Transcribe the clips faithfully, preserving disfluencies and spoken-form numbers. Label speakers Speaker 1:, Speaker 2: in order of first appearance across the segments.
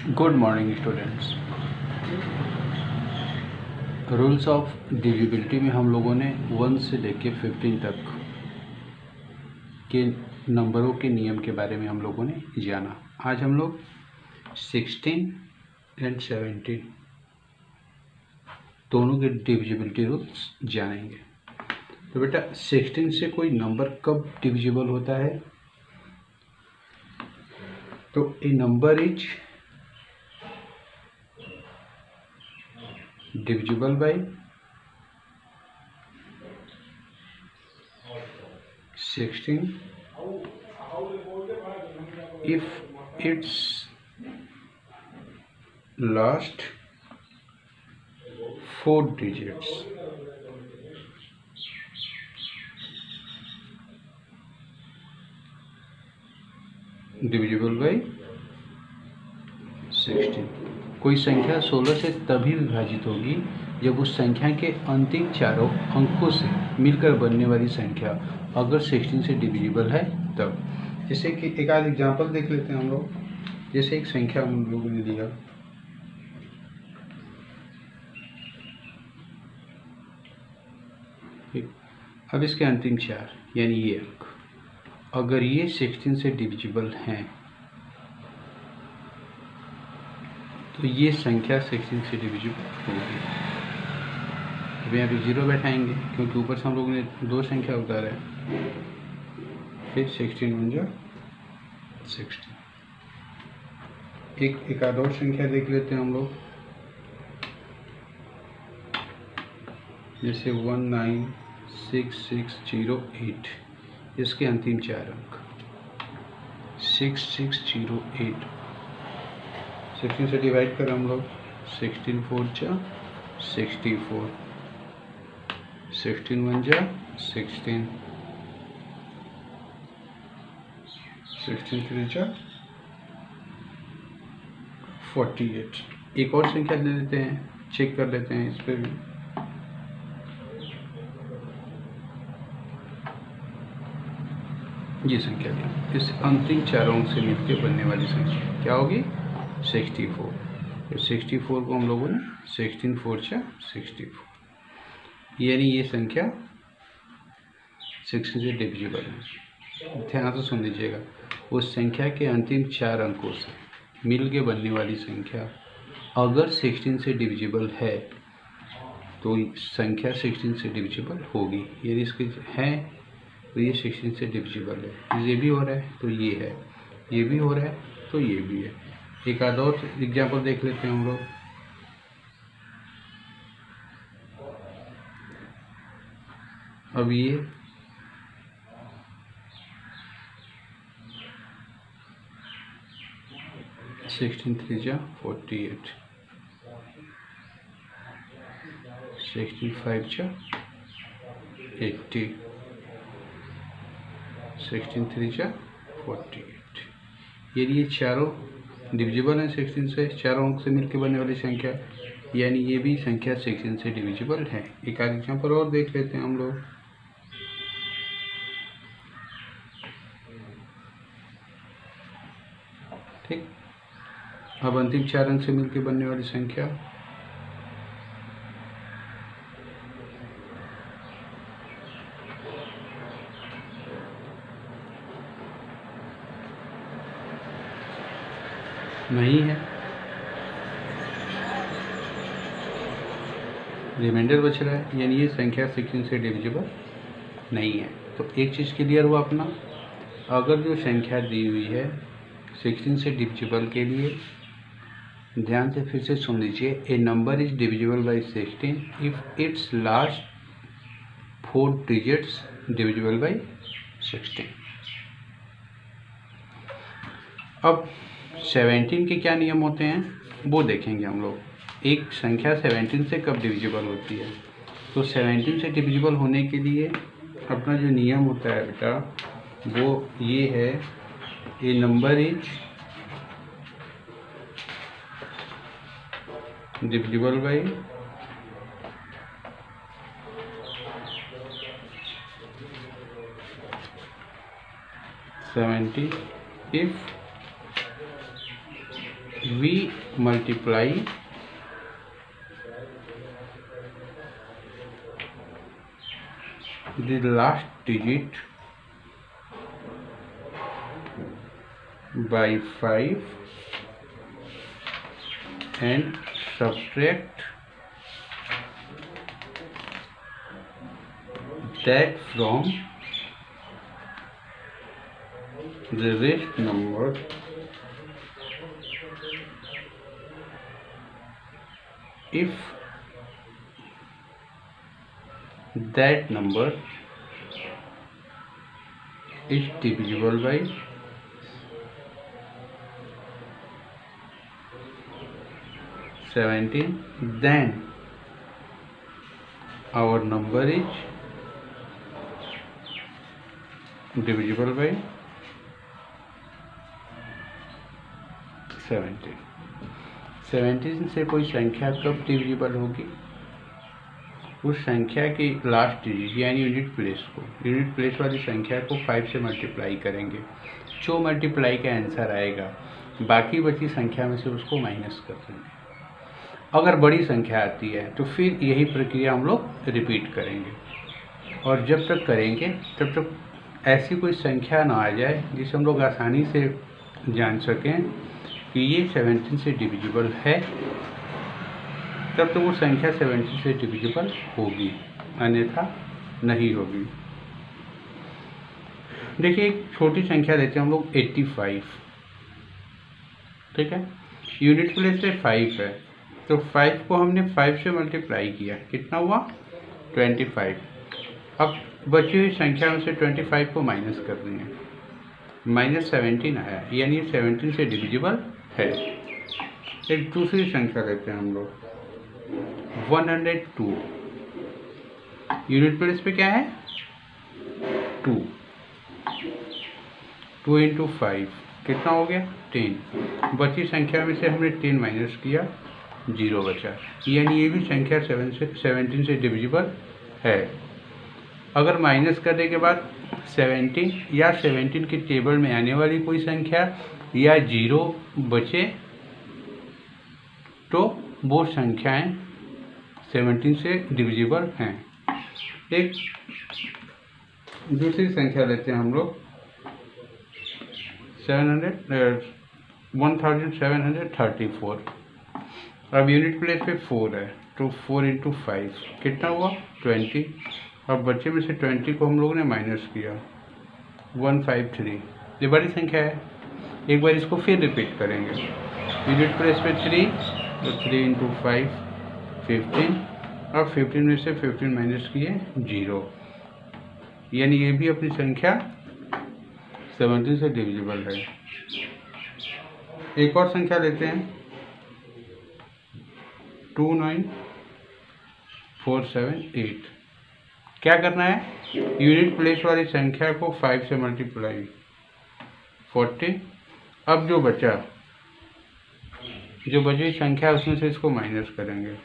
Speaker 1: Good morning students. Rules of divisibility में हम लोगों ने वन से लेके फिफ्टीन तक के नंबरों के नियम के बारे में हम लोगों ने जाना। आज हम लोग सिक्सटीन एंड सेवेंटीन दोनों के डिविजिबिलिटी रूल्स जानेंगे। तो बेटा सिक्सटीन से कोई नंबर कब डिविजिबल होता है? तो a number is divisible by sixteen if its last four digits divisible by sixteen. कोई संख्या सोलह से तभी विभाजित होगी जब उस संख्या के अंतिम चारों अंकों से मिलकर बनने वाली संख्या अगर सिक्सटीन से डिविजिबल है तब। जैसे कि एक आध एग्जांपल देख लेते हैं हम लोग। जैसे एक संख्या हम लोगों ने लिया ठीक, अब इसके अंतिम चार यानी ये अंक अगर ये सिक्सटीन से डिविजिबल हैं तो ये संख्या सिक्सटीन से डिविजिबल होगी। अब यहाँ पे जीरो बैठाएंगे क्योंकि ऊपर से हम लोगों ने दो संख्या उतारा है। फिर सिक्सटीन वन जा सिक्सटीन। एक एक आध और संख्या देख लेते हैं हम लोग। जैसे one nine six six zero eight, इसके अंतिम चार अंक six six zero eight. Sixteen से डिवाइड करें हम लोग, सिक्सटीन फोर जा सिक्सटी फोर, सिक्सटीन वन जा सिक्सटीन, सिक्सटीन थ्री जा फोर्टी एट। एक और संख्या ले लेते हैं, चेक कर लेते हैं इस पर भी। ये संख्या ली, इस अंतिम चारों अंक से मिलकर बनने वाली संख्या क्या होगी? Sixty four. तो सिक्सटी फोर को हम लोगों ने सिक्सटीन फोर से सिक्सटी फोर, यानी ये संख्या सिक्सटीन से डिविजिबल है। ध्यान से सुन लीजिएगा, उस संख्या के अंतिम चार अंकों से मिल के बनने वाली संख्या अगर सिक्सटीन से डिविजिबल है तो संख्या सिक्सटीन से डिविजिबल होगी। यदि इसके है तो ये सिक्सटीन से डिविजिबल है। ये भी हो रहा है तो ये है, ये भी हो रहा है तो ये भी है। एक आध और एग्जाम्पल देख लेते हैं हम लोग। अब ये सिक्सटीन थ्री जा फोर्टी एट, सिक्सटीन फाइव जा एट्टी, सिक्सटीन थ्री जा फोर्टी एट। यदि ये चारों डिविजिबल है सिक्सटीन से, चारों अंक से मिलकर बनने वाली संख्या, यानी ये भी संख्या सिक्सटीन से डिविजिबल है। एक आध एग्जाम्पल और देख लेते हैं हम लोग। ठीक, अब अंतिम चार अंक से मिलकर बनने वाली संख्या नहीं है, रिमाइंडर बच रहा है, यानी ये संख्या सिक्सटीन से डिविजिबल नहीं है। तो एक चीज़ क्लियर हुआ अपना, अगर जो संख्या दी हुई है सिक्सटीन से डिविजिबल के लिए, ध्यान से फिर से सुन लीजिए। A number is divisible by sixteen if its last four digits divisible by sixteen. अब सेवेंटीन के क्या नियम होते हैं वो देखेंगे हम लोग। एक संख्या सेवेंटीन से कब डिविजिबल होती है? तो सेवेंटीन से डिविजिबल होने के लिए अपना जो नियम होता है बेटा वो ये है, a number is divisible by seventy if we multiply the last digit by five and subtract that from the rest number if that number is divisible by seventeen, then our number is divisible by seventeen. Seventeen से कोई संख्या कब divisible होगी? उस संख्या की last digit यानी unit place को यूनिट प्लेस वाली संख्या को फाइव से मल्टीप्लाई करेंगे। जो मल्टीप्लाई का आंसर आएगा बाकी बची संख्या में से उसको माइनस कर देंगे। अगर बड़ी संख्या आती है तो फिर यही प्रक्रिया हम लोग रिपीट करेंगे और जब तक करेंगे तब तक ऐसी कोई संख्या ना आ जाए जिसे हम लोग आसानी से जान सकें कि ये सेवेंटीन से डिविजिबल है, तब तो वो संख्या सेवेंटीन से डिविजिबल होगी, अन्यथा नहीं होगी। देखिए एक छोटी संख्या लेते हैं हम लोग पचासी, ठीक है। यूनिट प्लेस से फाइव है तो फाइव को हमने फाइव से मल्टीप्लाई किया, कितना हुआ पच्चीस। अब बची हुई संख्या में से पच्चीस को माइनस कर देंगे, माइनस सेवेंटीन आया, यानी सेवेंटीन से डिविजिबल है। एक दूसरी संख्या लेते हैं हम लोग एक सौ दो। यूनिट प्लेस पे क्या है टू, टू इंटू फाइव कितना हो गया टेन। बची संख्या में से हमने टेन माइनस किया, जीरो बचा, यानी ये भी संख्या सेवन से सेवेंटीन से डिविजिबल है। अगर माइनस करने के बाद सेवेंटीन या सेवेंटीन के टेबल में आने वाली कोई संख्या या जीरो बचे तो वो संख्याएं सेवेंटीन से डिविजिबल हैं। एक दूसरी संख्या लेते हैं हम लोग seven hundred one thousand seven hundred thirty four. अब यूनिट प्लेस पे फोर है तो फोर इंटू फाइव कितना हुआ ट्वेंटी। अब बच्चे में से ट्वेंटी को हम लोगों ने माइनस किया, वन फाइव थ्री। ये बड़ी संख्या है, एक बार इसको फिर रिपीट करेंगे। यूनिट प्लेस पे थ्री तो थ्री इंटू फाइव फिफ्टीन। अब फिफ्टीन में से फिफ्टीन माइनस किए जीरो, यानी ये भी अपनी संख्या सेवेंटीन से डिविजिबल है। एक और संख्या लेते हैं two nine four seven eight. क्या करना है, यूनिट प्लेस वाली संख्या को फाइव से मल्टीप्लाई फोर्टी। अब जो बचा जो बची संख्या उसमें से इसको माइनस करेंगे।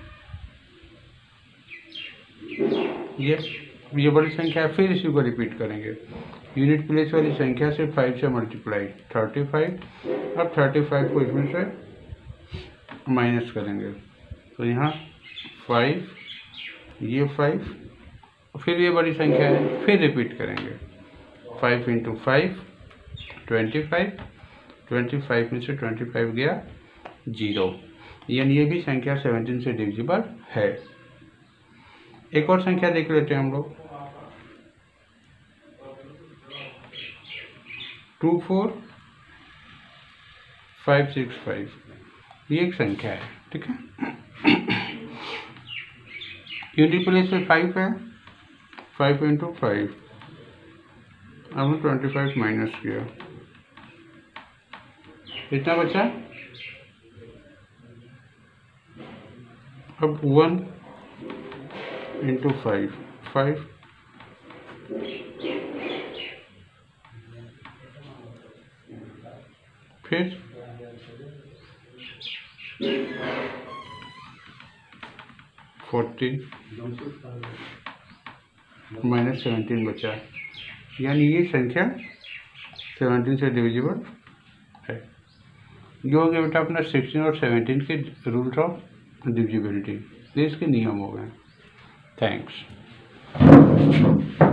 Speaker 1: ये ये बड़ी संख्या है, फिर इसी को रिपीट करेंगे। यूनिट प्लेस वाली संख्या से फाइव से मल्टीप्लाई थर्टी फाइव। अब थर्टी फाइव को इसमें से माइनस करेंगे तो यहाँ फाइव, ये फाइव, फिर ये बड़ी संख्या है, फिर रिपीट करेंगे। Five into five twenty five, twenty five में से ट्वेंटी फाइव गया जीरो, यानी ये भी संख्या सेवेंटीन से डिविजिबल है। एक और संख्या देख लेते हैं हम लोग two four five six five. ये एक संख्या है, ठीक है। यूनिट प्लेस पे फाइव है, फाइव इंटू फाइव, हमने ट्वेंटी फाइव माइनस किया, कितना बचा। अब वन इंटू फाइव, फाइव, फिर फोर्टीन माइनस सेवेंटीन बचा, यानी ये संख्या सेवेंटीन से डिविजिबल है। ये हो गया बेटा अपना सिक्सटीन और सेवनटीन के रूल्स ऑफ डिविजिबिलिटी, ये इसके नियम हो गए। थैंक्स।